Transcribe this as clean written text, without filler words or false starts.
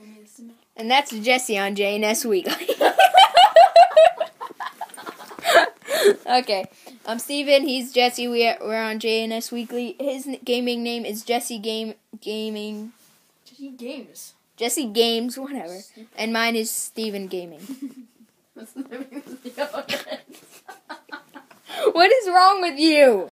And that's Jesse on JNS Weekly. Okay, I'm Steven, he's Jesse, we're on JNS Weekly. His gaming name is Jesse Gaming. Jesse Games, whatever. And mine is Steven Gaming. What is wrong with you?